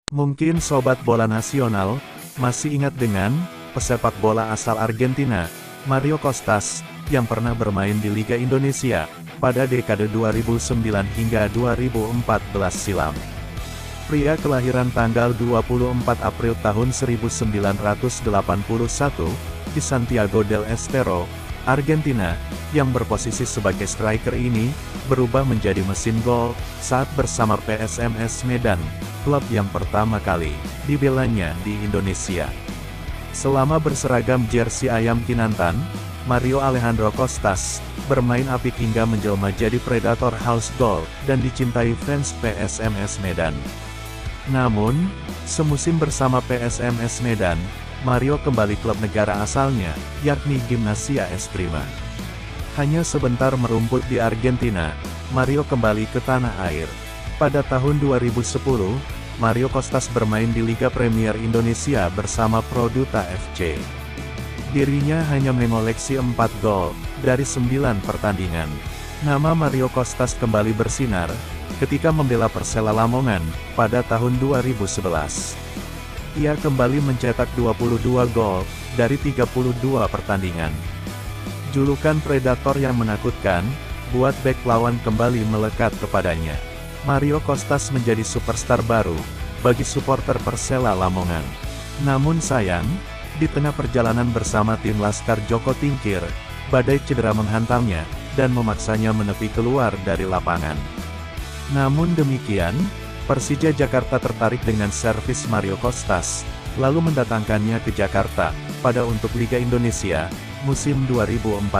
Mungkin sobat bola nasional masih ingat dengan pesepak bola asal Argentina, Mario Kostas, yang pernah bermain di Liga Indonesia pada dekade 2009 hingga 2014 silam. Pria kelahiran tanggal 24 April tahun 1981 di Santiago del Estero, Argentina, yang berposisi sebagai striker ini, berubah menjadi mesin gol saat bersama PSMS Medan, klub yang pertama kali dibelanya di Indonesia. Selama berseragam jersey ayam Kinantan, Mario Alejandro Kostas bermain apik hingga menjelma jadi predator house goal dan dicintai fans PSMS Medan. Namun, semusim bersama PSMS Medan, Mario kembali klub negara asalnya, yakni Gimnasia Eskrima. Hanya sebentar merumput di Argentina, Mario kembali ke tanah air. Pada tahun 2010, Mario Kostas bermain di Liga Premier Indonesia bersama Produta FC. Dirinya hanya mengoleksi 4 gol dari 9 pertandingan. Nama Mario Kostas kembali bersinar ketika membela Persela Lamongan pada tahun 2011. Ia kembali mencetak 22 gol dari 32 pertandingan. Julukan predator yang menakutkan buat bek lawan kembali melekat kepadanya. Mario Kostas menjadi superstar baru bagi supporter Persela Lamongan. Namun sayang, di tengah perjalanan bersama tim Laskar Joko Tingkir, badai cedera menghantamnya dan memaksanya menepi keluar dari lapangan. Namun demikian, Persija Jakarta tertarik dengan servis Mario Kostas, lalu mendatangkannya ke Jakarta pada untuk Liga Indonesia musim 2014.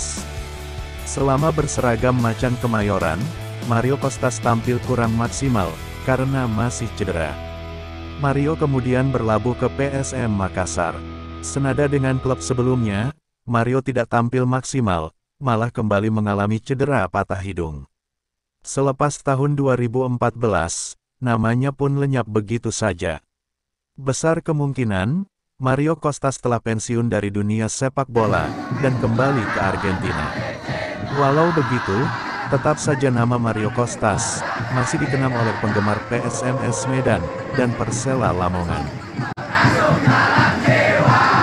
Selama berseragam macan Kemayoran, Mario Kostas tampil kurang maksimal karena masih cedera. Mario kemudian berlabuh ke PSM Makassar. Senada dengan klub sebelumnya, Mario tidak tampil maksimal, malah kembali mengalami cedera patah hidung. Selepas tahun 2014, namanya pun lenyap begitu saja. Besar kemungkinan, Mario Kostas telah pensiun dari dunia sepak bola, dan kembali ke Argentina. Walau begitu, tetap saja nama Mario Kostas masih dikenang oleh penggemar PSMS Medan dan Persela Lamongan.